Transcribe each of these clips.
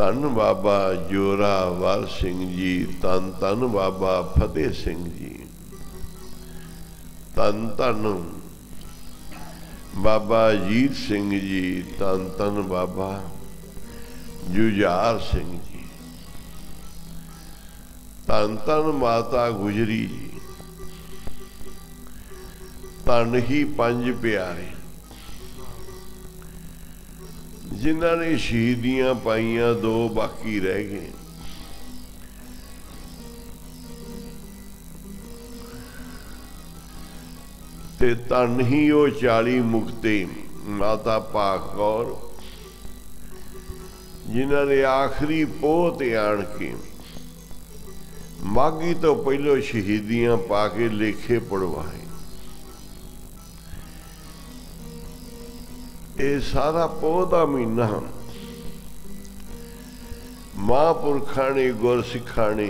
धन बाबा जोरावर सिंह जी, धन धन बाबा फतेह सिंह जी, धन धन बाबा अजीत सिंह जी, धन धन बाबा जुझार सिंह जी, धन धन माता गुजरी जी, धन ही पंज प्यारे जिन्हां ने शहीदियां पाइयां, दो बाकी रह गए। ते धन ही वो 40 मुक्ते माता भाग कौर जिन्हां ने आखिरी पोह ते आण के माघी तो पहलों शहीदियां पा के लेखे पढ़वाए। ये सारा पोह दा महीना महापुरखा ने गुर सिखा ने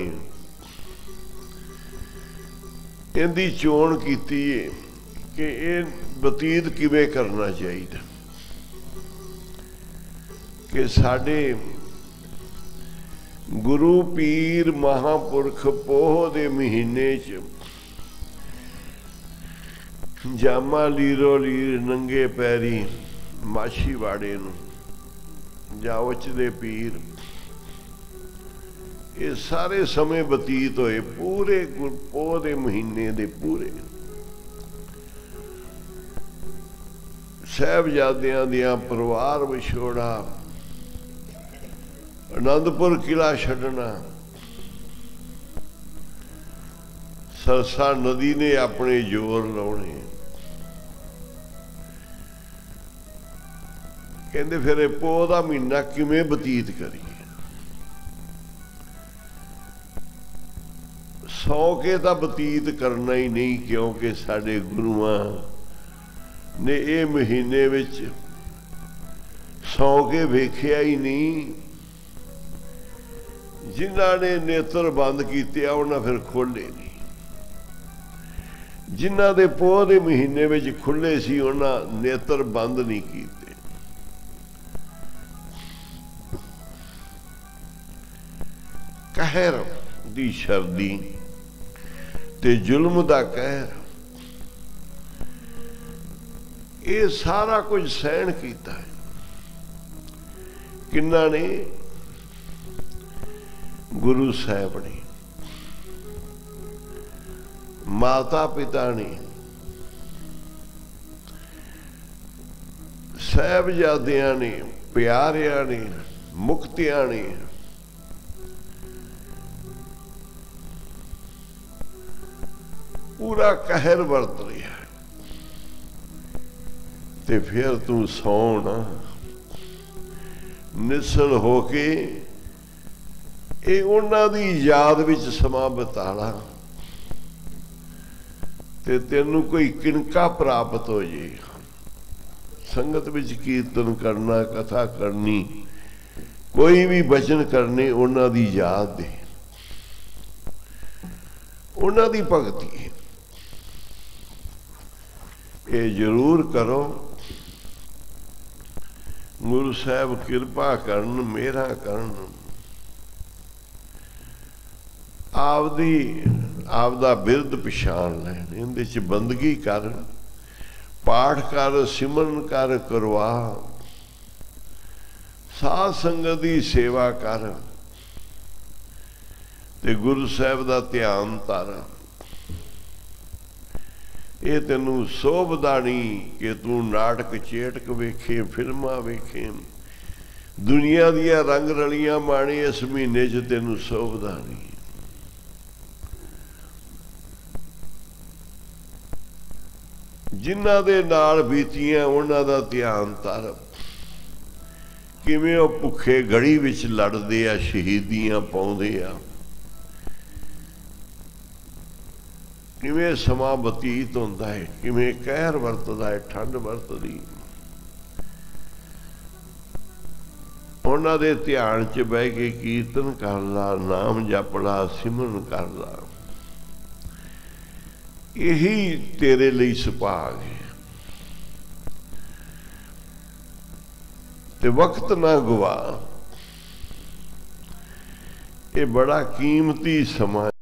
इहदी चोण कीती है कि ये बतीत किवें करना चाहिए कि साडे गुरु पीर महापुरख पोह दे महीने च जामा लीरो लीर नंगे पैरी माछीवाड़े जा उचदे पीर, ये सारे समय बतीत होए पूरे पोह दे महीने दे पूरे साहबजादियां दियां परिवार विछोड़ा, आनंदपुर किला छड्डना, सरसा नदी ने अपने जोर लाने, कहते फिर पोह दा महीना किवें बतीत करिए। सौ के तो बतीत करना ही नहीं, क्योंकि साडे गुरुआं ने ये महीने विच सौ के वेखिया ही नहीं। जिन्हां ने नेत्र बंद किए उन्हां फिर खोले नहीं, जिन्हां दे पोह दे महीने विच खुले सी उन्हां नेत्र बंद नहीं किए। कहर दी शर्दी ते जुल्म दा कहर, ये सारा कुछ सहन किया है। किन्ना ने? गुरु साहब ने, माता पिता ने, साहबजादियां ने, प्यारियां ने, मुक्तियां ने, पूरा कहर वरत रहा है। ते फिर तू सौना निसल होके ये उन्हां दी याद विच समा बिताला ते तेनू कोई किनका प्राप्त हो जाए। संगत विच कीर्तन करना, कथा करनी, कोई भी वचन करने उन्हां दी याद दे, उन्हां दी भगती ये जरूर करो। गुरु साहब कृपा करन, मेरा करन, आपदा बिरद पछाण लैन, इहदे च बंदगी कर, पाठ कर, सिमरन कर, करवा, साध संगत दी सेवा कर ते गुरु साहब दा ध्यान धर। ये तेनू सोभदा नहीं कि तू नाटक चेटक वेखे, फिल्मां वेखे, दुनिया दियां रंग रलियां माणी इस महीने च तेनू सोभदा नहीं। जिन्हां दे नाल बीतियां उन्हां दा ध्यान धर, किवें ओह भुखे गड़ी विच लड़दे आ, शहीदियां पाउंदे आ, किवें समा बतीत होंदा है, किवें कहर वरतदा है, ठंड वरतदी। उन्हां दे ध्यान च बह के कीर्तन कर ला, नाम जप ला, सिमरन कर ला, यही तेरे लिए सुभाग है। ते वक्त ना गवा, ਇਹ ਬੜਾ ਕੀਮਤੀ ਸਮਾਂ